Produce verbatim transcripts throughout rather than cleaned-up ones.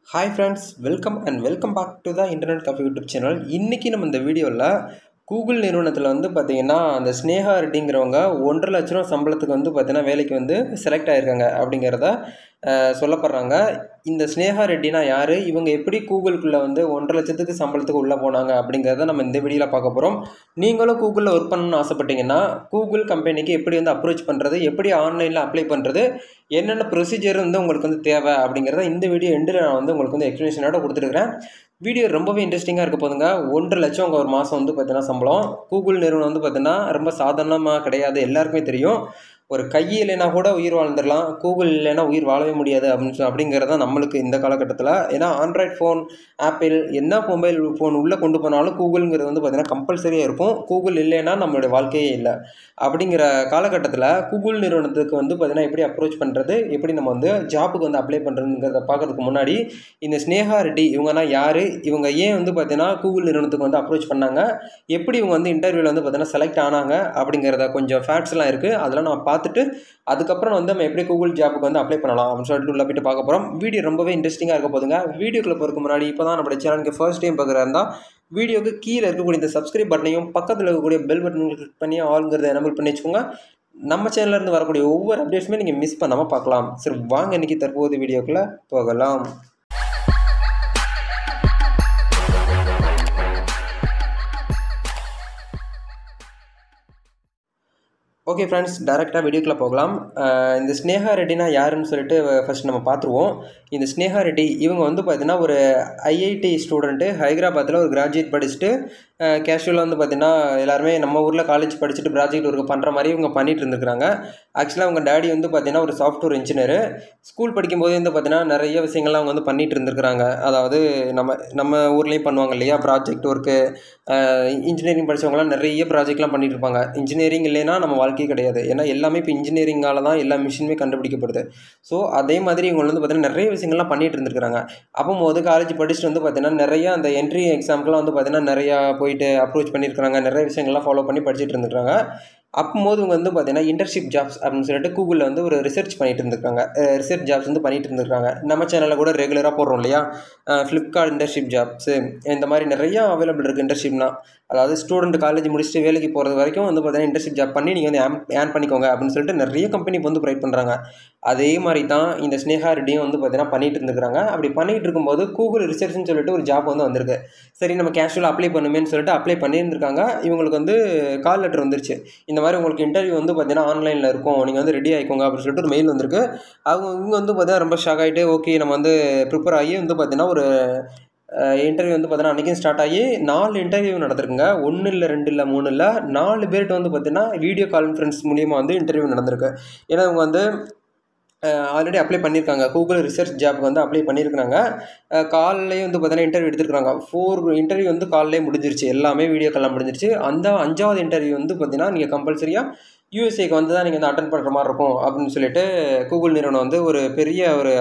Hi friends, welcome and welcome back to the Internet Cafe YouTube channel. இன்னைக்கு நம்ம இந்த வீடியோவில் கூகுள் நிறுவனத்தில் வந்து பார்த்தீங்கன்னா அந்த ஸ்னேகா ரெட்டிங்கிறவங்க ஒன்றரை லட்ச ரூபா சம்பளத்துக்கு வந்து பார்த்தீங்கன்னா வேலைக்கு வந்து செலக்ட் ஆகிருக்காங்க அப்படிங்கிறத சொல்லப்படுறாங்க. இந்த ஸ்னேகா ரெட்டினா யார், இவங்க எப்படி கூகுளுக்குள்ளே வந்து ஒன்றரை லட்சத்துக்கு சம்பளத்துக்கு உள்ளே போனாங்க அப்படிங்கிறத நம்ம இந்த வீடியோவில் பார்க்க போகிறோம். நீங்களும் கூகுளில் ஒர்க் பண்ணணும்னு ஆசைப்பட்டீங்கன்னா கூகுள் கம்பெனிக்கு எப்படி வந்து அப்ரோச் பண்ணுறது, எப்படி ஆன்லைனில் அப்ளை பண்ணுறது, என்னென்ன ப்ரொசீஜர் வந்து உங்களுக்கு வந்து தேவை அப்படிங்கிறத இந்த வீடியோ எண்டில் நான் வந்து உங்களுக்கு வந்து எக்ஸ்ப்ளனேஷனோட கொடுத்துருக்கிறேன். வீடியோ ரொம்பவே இன்ட்ரெஸ்டிங்காக இருக்க போதுங்க. ஒன்றரை லட்சம் உங்கள் ஒரு மாதம் வந்து பார்த்தீங்கன்னா சம்பளம். கூகுள் நிறுவனம் வந்து பார்த்தீங்கன்னா ரொம்ப சாதாரணமாக கிடையாது, எல்லாருக்குமே தெரியும். ஒரு கை இல்லைனா கூட உயிர் வாழ்ந்துடலாம், கூகுள் இல்லைன்னா உயிர் வாழவே முடியாது அப்படின்னு அப்படிங்கிறது தான் நம்மளுக்கு இந்த காலகட்டத்தில். ஏன்னா ஆண்ட்ராய்ட் ஃபோன், ஆப்பிள் என்ன மொபைல் ஃபோன் உள்ளே கொண்டு போனாலும் கூகுளுங்கிறது வந்து பார்த்திங்கன்னா கம்பல்சரியாக இருக்கும். கூகுள் இல்லைன்னா நம்மளுடைய வாழ்க்கையே இல்லை. அப்படிங்கிற காலகட்டத்தில் கூகுள் நிறுவனத்துக்கு வந்து பார்த்திங்கன்னா எப்படி அப்ரோச் பண்ணுறது, எப்படி நம்ம வந்து ஜாப்புக்கு வந்து அப்ளை பண்ணுறதுங்கிறத பார்க்கறதுக்கு முன்னாடி இந்த ஸ்னேகா ரெட்டி இவங்கன்னா யார், இவங்க ஏன் வந்து பார்த்திங்கன்னா கூகுள் நிறுவனத்துக்கு வந்து அப்ரோச் பண்ணாங்க, எப்படி இவங்க வந்து இன்டர்வியூவில் வந்து பார்த்திங்கன்னா செலக்ட் ஆனாங்க அப்படிங்கிறத கொஞ்சம் ஃபேக்ட்ஸ்லாம் இருக்குது, அதெல்லாம் நம்ம பார்த்துட்டு அதுக்கப்புறம் வந்து நம்ம எப்படி கூகுள் ஜாப்புக்கு வந்து அப்ளை பண்ணலாம் அப்படின்னு சொல்லிட்டு உள்ள போய்ட்டு பார்க்க போகிறோம். வீடியோ ரொம்பவே இன்ட்ரெஸ்டிங்காக இருக்க போதுங்க. வீடியோக்குள்ளே போகிறதுக்கு முன்னாடி இப்போ தான் நம்மளுடைய சேனலுக்கு ஃபர்ஸ்ட் டைம் பார்க்குறா இருந்தால் வீடியோக்கு கீழே இருக்கக்கூடிய இந்த சப்ஸ்கிரைப் பட்டனையும் பக்கத்தில் இருக்கக்கூடிய பெல் பட்டனையும் கிளிக் பண்ணி ஆளுங்கிறத எனபிள் பண்ணி வச்சுக்கோங்க. நம்ம சேனல்லேருந்து வரக்கூடிய ஒவ்வொரு அப்டேட்ஸுமே நீங்கள் மிஸ் பண்ணாமல் பார்க்கலாம். சரி வாங்க இன்றைக்கி தற்போது வீடியோக்குள்ளே போகலாம். ஓகே ஃப்ரெண்ட்ஸ், டேரெக்டாக வீடியோக்குள்ளே போகலாம். இந்த ஸ்னேகா ரெட்டினா யாருன்னு சொல்லிட்டு ஃபஸ்ட் நம்ம பார்த்துருவோம். இந்த ஸ்னேகா ரெட்டி இவங்க வந்து பார்த்தீங்கன்னா ஒரு ஐஐடி ஸ்டூடெண்ட்டு, ஹைதராபாத்தில் ஒரு கிராஜுவேட் படிச்சுட்டு கேஷுவலாக வந்து பார்த்திங்கன்னா எல்லாருமே நம்ம ஊரில் காலேஜ் படிச்சுட்டு ப்ராஜெக்ட் ஒர்க் பண்ணுற மாதிரி இவங்க பண்ணிகிட்டு இருந்துருக்காங்க. ஆக்சுவலாக அவங்க டேடி வந்து பார்த்திங்கன்னா ஒரு சாஃப்ட்வேர் இன்ஜினியரு. ஸ்கூல் படிக்கும்போது வந்து பார்த்திங்கன்னா நிறைய விஷயங்கள்லாம் அவங்க வந்து பண்ணிகிட்டு இருந்துருக்காங்க. அதாவது நம்ம நம்ம ஊர்லேயும் பண்ணுவாங்க இல்லையா ப்ராஜெக்ட் ஒர்க்கு. இன்ஜினியரிங் படித்தவங்களாம் நிறைய ப்ராஜெக்ட்லாம் பண்ணிகிட்டு இருப்பாங்க. இன்ஜினியரிங் இல்லைன்னா நம்ம வாழ்க்கையே கிடையாது. ஏன்னா எல்லாமே இப்போ இன்ஜினியரிங்கால தான் எல்லா மிஷினுமே கண்டுபிடிக்கப்படுது. ஸோ அதே மாதிரி இவங்க வந்து பார்த்திங்கன்னா நிறைய விஷயங்கள்லாம் பண்ணிகிட்டு இருந்துருக்காங்க. அப்போது காலேஜ் படிச்சுட்டு வந்து பார்த்திங்கன்னா நிறையா அந்த என்ட்ரி எக்ஸாம்க்குலாம் வந்து பார்த்திங்கன்னா நிறையா போயிட்டு அப்ரோச் பண்ணியிருக்கிறாங்க, நிறைய விஷயங்கள்லாம் ஃபாலோ பண்ணி படிச்சுட்டு இருந்துருக்காங்க. அப்போது இவங்க வந்து பார்த்திங்கன்னா இன்டர்ன்ஷிப் ஜாப்ஸ் அப்படின்னு சொல்லிட்டு கூகுளில் வந்து ஒரு ரிசர்ச் பண்ணிட்டு இருந்திருக்காங்க. ரிசர்ச் ஜாப்ஸ் வந்து பண்ணிட்டு இருந்திருக்காங்க. நம்ம சேனலில் கூட ரெகுலராக போடுறோம் இல்லையா, ஃப்ளிப்கார்ட் இன்டர்ன்ஷிப் ஜாப்ஸு, இந்த மாதிரி நிறையா அவைலபிள் இருக்குது இன்டர்ன்ஷிப்னால். அதாவது ஸ்டூடெண்ட் காலேஜ் முடிச்சுட்டு வேலைக்கு போகிறது வரைக்கும் வந்து பார்த்திங்கன்னா இன்டர்ன்ஷிப் ஜாப் பண்ணி நீங்கள் வந்து ஏர்ன் பண்ணிக்கோங்க அப்படின்னு சொல்லிட்டு நிறைய கம்பெனி வந்து ப்ரொவைட் பண்ணுறாங்க. அதே மாதிரி தான் இந்த ஸ்னேகா ரெட்டியும் வந்து பார்த்திங்கன்னா பண்ணிட்டு இருந்துருக்காங்க. அப்படி பண்ணிகிட்டு இருக்கும்போது கூகுள் ரிசர்ச்னு சொல்லிட்டு ஒரு ஜாப் வந்து வந்திருக்கு. சரி நம்ம கேஷுவலாக அப்ளை பண்ணுமேன்னு சொல்லிட்டு அப்ளை பண்ணியிருந்திருக்காங்க. இவங்களுக்கு வந்து கால் லெட்டர் வந்துருச்சு, இந்த மாதிரி உங்களுக்கு இன்டர்வியூ வந்து பார்த்தீங்கன்னா ஆன்லைனில் இருக்கும், நீங்கள் வந்து ரெடி ஆகிக்கோங்க அப்படின்னு சொல்லிட்டு ஒரு மெயில் வந்திருக்கு. அவங்க இவங்க வந்து பார்த்தீங்கன்னா ரொம்ப ஷாக் ஆகிட்டு ஓகே நம்ம வந்து ப்ரிப்பேர் ஆகி வந்து பார்த்தீங்கன்னா ஒரு இன்டர்வியூ வந்து பார்த்தீங்கன்னா அன்றைக்கும் ஸ்டார்ட் ஆகி நாலு இன்டர்வியூ நடந்திருக்குங்க. ஒன்று இல்லை ரெண்டு இல்லை மூணு இல்லை நாலு பேர்கிட்ட வந்து பார்த்தீங்கன்னா வீடியோ கான்ஃபரன்ஸ் மூலியமாக வந்து இன்டர்வியூ நடந்திருக்கு. ஏன்னா இவங்க வந்து ஆல்ரெடி அப்ளை பண்ணியிருக்காங்க, கூகுள் ரிசர்ச் ஜாப்க்கு வந்து அப்ளை பண்ணியிருக்காங்க. கால்லேயே வந்து பார்த்தீங்கன்னா இன்டர்வியூ எடுத்துருக்காங்க. ஃபோர் இன்டர்வியூ வந்து கால்லேயே முடிஞ்சிருச்சு, எல்லாமே வீடியோ கால்லாம் முடிஞ்சிருச்சு. அந்த அஞ்சாவது இன்டர்வியூ வந்து பார்த்தீங்கன்னா நீங்கள் கம்பல்சரியாக யூஎஸ்ஏக்கு வந்து தான் நீங்கள் வந்து அட்டன் பண்ணுற மாதிரி இருக்கும் அப்படின்னு சொல்லிட்டு கூகுள் நிறுவனம் வந்து ஒரு பெரிய ஒரு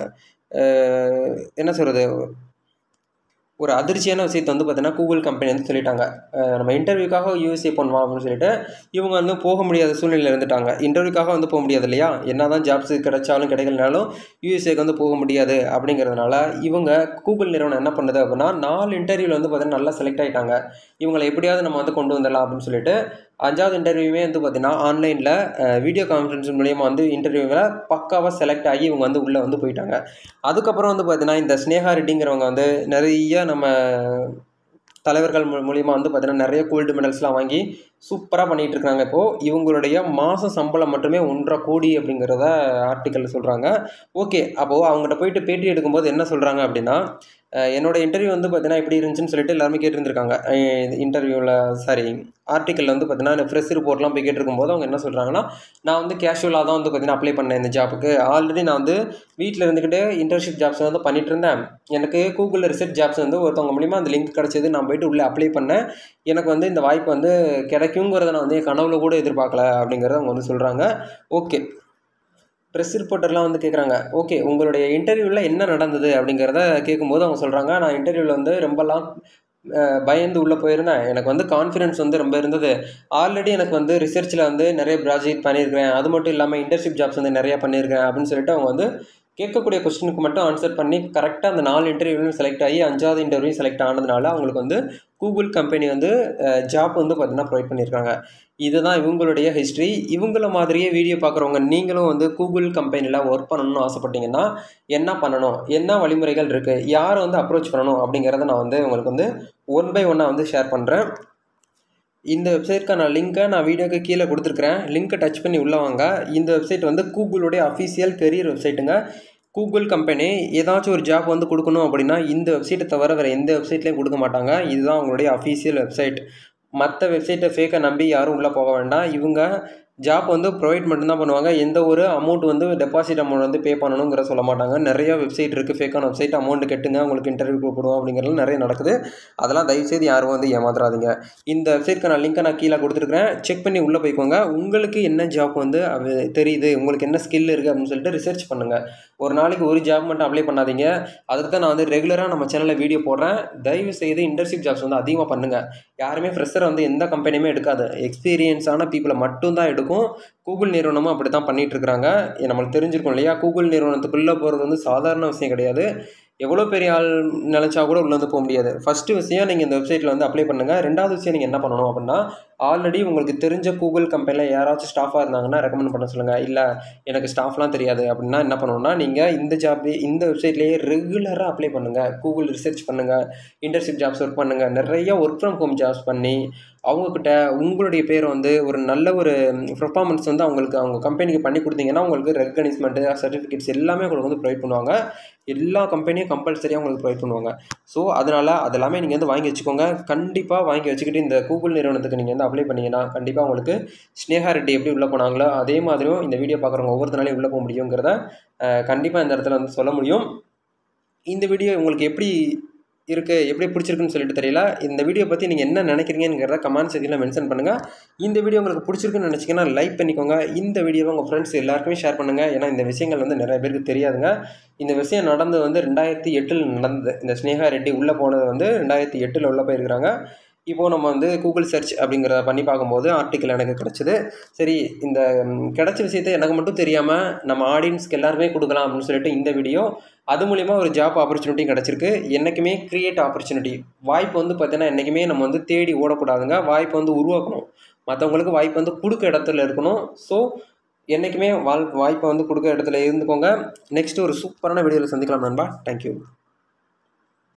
என்ன சொல்கிறது ஒரு அதிர்ச்சியான விஷயத்தை வந்து பார்த்தீங்கன்னா கூகுள் கம்பெனி வந்து சொல்லிட்டாங்க. நம்ம இன்டர்வியூக்காக யூஎஸ்ஏ பண்ணுவோம் அப்படின்னு சொல்லிட்டு இவங்க வந்து போக முடியாத சூழ்நிலையில் இருந்துட்டாங்க. இன்டர்வியூக்காக வந்து போக முடியாது இல்லையா, என்ன தான் ஜாப்ஸ் கிடைச்சாலும் கிடைக்கலனாலும் யூஎஸ்ஏக்கு வந்து போக முடியாது. அப்படிங்கிறதுனால இவங்க கூகுள் நிறுவனம் என்ன பண்ணுது அப்படின்னா நாலு இன்டர்வியூவில் வந்து பார்த்தீங்கன்னா நல்லா செலக்ட் ஆகிட்டாங்க. இவங்களை எப்படியாவது நம்ம வந்து கொண்டு வந்துடலாம் அப்படின்னு சொல்லிட்டு அஞ்சாவது இன்டர்வியூவே வந்து பார்த்தீங்கன்னா ஆன்லைனில் வீடியோ கான்ஃபரன்ஸ் மூலியமாக வந்து இன்டர்வியூவில் பக்காவாக செலக்ட் ஆகி இவங்க வந்து உள்ளே வந்து போயிட்டாங்க. அதுக்கப்புறம் வந்து பார்த்தீங்கன்னா இந்த ஸ்னேகா ரெட்டிங்கிறவங்க வந்து நிறைய நம்ம தலைவர்கள் மூலியமாக வந்து பார்த்தீங்கன்னா நிறைய கோல்டு மெடல்ஸ்லாம் வாங்கி சூப்பராக பண்ணிகிட்டு இருக்காங்க. இப்போது இவங்களுடைய மாத சம்பளம் மட்டுமே ஒன்றரை கோடி அப்படிங்கிறத ஆர்டிக்கலில் சொல்கிறாங்க. ஓகே, அப்போது அவங்ககிட்ட போயிட்டு பேட்டி எடுக்கும்போது என்ன சொல்கிறாங்க அப்படின்னா, என்னோட இன்டர்வியூ வந்து பார்த்தீங்கன்னா எப்படி இருந்துச்சுன்னு சொல்லிட்டு எல்லாருமே கேட்டுருந்துருக்காங்க. இன்டர்வியூவில் சாரி ஆர்டிக்கலில் வந்து பார்த்தீங்கன்னா ஃப்ரெஷ் ரிப்போர்ட்லாம் போய் கேட்டிருக்கும்போது அவங்க என்ன சொல்கிறாங்கன்னா, நான் வந்து கேஷுவலாக தான் வந்து பார்த்தீங்கன்னா அப்ளை பண்ணேன் இந்த ஜாப்புக்கு. ஆல்ரெடி நான் வந்து வீட்டில் இருந்துக்கிட்டு இன்டர்ன்ஷிப் ஜாப்ஸ் வந்து பண்ணிட்டு இருந்தேன். எனக்கு கூகுளில் ரிசர்ச் ஜாப்ஸ் வந்து ஒருத்தவங்க மூலிமா அந்த லிங்க் கிடச்சிது, நான் போய்ட்டு உள்ளே அப்ளை பண்ணேன். எனக்கு வந்து இந்த வாய்ப்பு வந்து கிடைக்குங்கிறத நான் வந்து என் கனவுல கூட எதிர்பார்க்கல அப்படிங்கிறத அவங்க வந்து சொல்கிறாங்க. ஓகே, ப்ரெஸ் ரிப்போர்ட்டர்லாம் வந்து கேட்குறாங்க, ஓகே உங்களுடைய இன்டர்வியூவில் என்ன நடந்தது அப்படிங்கிறத கேட்கும்போது அவங்க சொல்கிறாங்க, நான் இன்டர்வியூவில் வந்து ரொம்பலாம் பயந்து உள்ளே போயிருந்தேன். எனக்கு வந்து கான்ஃபிடன்ஸ் வந்து ரொம்ப இருந்தது. ஆல்ரெடி எனக்கு வந்து ரிசர்ச்சில் வந்து நிறைய ப்ராஜெக்ட் பண்ணியிருக்கிறேன், அது மட்டும் இல்லாமல் இன்டர்ன்ஷிப் ஜாப்ஸ் வந்து நிறையா பண்ணியிருக்கேன் அப்படின்னு சொல்லிட்டு அவங்க வந்து கேட்கக்கூடிய கொஸ்டினுக்கு மட்டும் ஆன்சர் பண்ணி கரெக்டாக அந்த நாலு இன்டர்வியூலையும் செலக்ட் ஆகி அஞ்சாவது இன்டர்வியூ செலக்ட் ஆனதுனால அவங்களுக்கு வந்து கூகுள் கம்பெனி வந்து ஜாப் வந்து பார்த்திங்கன்னா ப்ரொவைட் பண்ணியிருக்காங்க. இதுதான் இவங்களுடைய ஹிஸ்ட்ரி. இவங்கள மாதிரியே வீடியோ பார்க்குறவங்க நீங்களும் வந்து கூகுள் கம்பெனியில் ஒர்க் பண்ணணும்னு ஆசைப்பட்டீங்கன்னா என்ன பண்ணணும், என்ன வழிமுறைகள் இருக்குது, யாரை வந்து அப்ரோச் பண்ணணும் அப்படிங்கிறத நான் வந்து உங்களுக்கு வந்து ஒன் பை ஒன்னாக வந்து ஷேர் பண்ணுறேன். இந்த வெப்சைட்க்கான லிங்க்கை நான் வீடியோக்கு கீழே கொடுத்துருக்குறேன். லிங்க்கை டச் பண்ணி உள்ளே வாங்க. இந்த வெப்சைட் வந்து கூகுளுடைய அஃபீஷியல் கெரியர் வெப்சைட்டுங்க. கூகுள் கம்பெனி ஏதாச்சும் ஒரு ஜாப் வந்து கொடுக்கணும் அப்படின்னா இந்த வெப்சைட்டை தவிர வேறு எந்த வெப்சைட்லேயும் கொடுக்க மாட்டாங்க. இதுதான் அவங்களுடைய அஃபீஷியல் வெப்சைட். மற்ற வெப்சைட்டை ஃபேக்கை நம்பி யாரும் உள்ளே போக வேண்டாம். இவங்க ஜாப் வந்து ப்ரொவைட் மட்டும்தான் பண்ணுவாங்க. எந்த ஒரு அமௌண்ட் வந்து டெபாசிட் அமௌண்ட் வந்து பே பண்ணணுங்கிற சொல்ல மாட்டாங்க. நிறைய வெப்சைட் இருக்குது, ஃபேக்கான வெப்சைட். அமௌண்ட் கட்டுங்க உங்களுக்கு இன்டர்வியூ கூப்பிடுவோம் அப்படிங்கிறது நிறைய நடக்குது. அதெல்லாம் தயவுசெய்து யாரும் வந்து ஏமாத்துறாதீங்க. இந்த வெப்சைட்க்கான லிங்க்கை நான் கீழே கொடுத்துருக்குறேன். செக் பண்ணி உள்ளே போய்க்கோங்க. உங்களுக்கு என்ன ஜாப் வந்து அது தெரியுது, உங்களுக்கு என்ன ஸ்கில் இருக்குது அப்படின்னு சொல்லிட்டு ரிசர்ச் பண்ணுங்கள். ஒரு நாளைக்கு ஒரு ஜாப் மட்டும் அப்ளை பண்ணாதீங்க. அதுக்கு தான் நான் வந்து ரெகுலராக நம்ம சேனலில் வீடியோ போடுறேன். தயவு செய்து இன்டர்ன்ஷிப் ஜாப்ஸ் வந்து அதிகமாக பண்ணுங்கள். யாருமே ஃப்ரெஷரை வந்து எந்த கம்பெனியுமே எடுக்காது. எக்ஸ்பீரியன்ஸான பீப்புளை மட்டும்தான் எடுக்கும். கூகுள் நிறுவனமும் அப்படி தான் பண்ணிகிட்டு இருக்கிறாங்க. நம்மளுக்கு தெரிஞ்சிருக்கும் இல்லையா, கூகுள் நிறுவனத்துக்குள்ளே போகிறது வந்து சாதாரண விஷயம் கிடையாது. எவ்வளோ பெரிய ஆள் நினச்சா கூட உள்ளே வந்து போக முடியாது. ஃபஸ்ட்டு விஷயம் நீங்கள் இந்த வெப்சைட்டில் வந்து அப்ளை பண்ணுங்கள். ரெண்டாவது விஷயம் நீங்கள் என்ன பண்ணணும் அப்படின்னா, ஆல்ரெடி உங்களுக்கு தெரிஞ்ச கூகுள் கம்பெனியில் யாராச்சும் ஸ்டாஃபாக இருந்தாங்கன்னா ரெக்கமெண்ட் பண்ண சொல்லுங்கள். இல்லை எனக்கு ஸ்டாஃப்லாம் தெரியாது அப்படின்னா என்ன பண்ணணும்னா, நீங்கள் இந்த ஜாப் இந்த வெப்சைட்லேயே ரெகுலராக அப்ளை பண்ணுங்கள். கூகுள் ரிசர்ச் பண்ணுங்கள், இன்டர்ன்ஷிப் ஜாப்ஸ் ஒர்க் பண்ணுங்கள். நிறைய ஒர்க் ஃப்ரம் ஹோம் ஜாப்ஸ் பண்ணி அவங்கக்கிட்ட உங்களுடைய பேர் வந்து ஒரு நல்ல ஒரு பெர்ஃபார்மன்ஸ் வந்து அவங்களுக்கு அவங்க கம்பெனிக்கு பண்ணி கொடுத்தீங்கன்னா உங்களுக்கு ரெகனைஸ்மெண்ட்டு சர்டிஃபிகேட்ஸ் எல்லாமே உங்களுக்கு வந்து ப்ரொவைட் பண்ணுவாங்க. எல்லா கம்பெனியும் கம்பல்சரியாக உங்களுக்கு ப்ரொவைட் பண்ணுவாங்க. ஸோ அதனால் அதெல்லாமே நீங்கள் வந்து வாங்கி வச்சுக்கோங்க. கண்டிப்பாக வாங்கி வச்சுக்கிட்டு இந்த கூகுள் நிறுவனத்துக்கு நீங்கள் வந்து அப்ளை பண்ணிங்கன்னா கண்டிப்பாக உங்களுக்கு ஸ்னேகா ரெட்டி எப்படி உள்ளே போனாங்களோ அதே மாதிரியும் இந்த வீடியோ பார்க்குறவங்க ஒவ்வொருத்தனாலையும் உள்ளே போக முடியுங்கிறத கண்டிப்பாக இந்த இடத்துல வந்து சொல்ல முடியும். இந்த வீடியோ உங்களுக்கு எப்படி இருக்குது, எப்படி பிடிச்சிருக்குன்னு சொல்லிட்டு தெரியல. இந்த வீடியோ பற்றி நீங்கள் என்ன நினைக்கிறீங்கிறத கமெண்ட் செக்ஷனில் மென்ஷன் பண்ணுங்கள். இந்த வீடியோ உங்களுக்கு பிடிச்சிருக்குன்னு நினச்சிங்கன்னா லைக் பண்ணிக்கோங்க. இந்த வீடியோவை உங்கள் ஃப்ரெண்ட்ஸ் எல்லாருக்குமே ஷேர் பண்ணுங்கள். ஏன்னா இந்த விஷயங்கள் வந்து நிறைய பேருக்கு தெரியாதுங்க. இந்த விஷயம் நடந்தது வந்து ரெண்டாயிரத்தி எட்டில் நடந்தது. இந்த ஸ்னேகா ரெட்டி உள்ளே போனது வந்து ரெண்டாயிரத்தி எட்டில் உள்ளே போயிருக்கிறாங்க. இப்போது நம்ம வந்து கூகுள் சர்ச் அப்படிங்கிறத பண்ணி பார்க்கும்போது ஆர்டிக்கல் எனக்கு கிடச்சிது. சரி, இந்த கிடச்ச விஷயத்தை எனக்கு மட்டும் தெரியாமல் நம்ம ஆடியன்ஸ்க்கு எல்லாருமே கொடுக்கலாம் அப்படின்னு சொல்லிட்டு இந்த வீடியோ அது மூலிமா ஒரு ஜாப் ஆப்பர்ச்சுனிட்டி கிடச்சிருக்கு. என்றைக்குமே க்ரியேட் ஆப்பர்ச்சுனிட்டி வாய்ப்பு வந்து பார்த்தீங்கன்னா என்றைக்குமே நம்ம வந்து தேடி ஓடக்கூடாதுங்க. வாய்ப்பை வந்து உருவாக்கணும். மற்றவங்களுக்கு வாய்ப்பு வந்து கொடுக்க இடத்துல இருக்கணும். ஸோ என்றைக்குமே வாழ் வாய்ப்பை வந்து கொடுக்க இடத்துல இருந்துக்கோங்க. நெக்ஸ்ட்டு ஒரு சூப்பரான வீடியோவில் சந்திக்கலாம் நண்பா. தேங்க்யூ.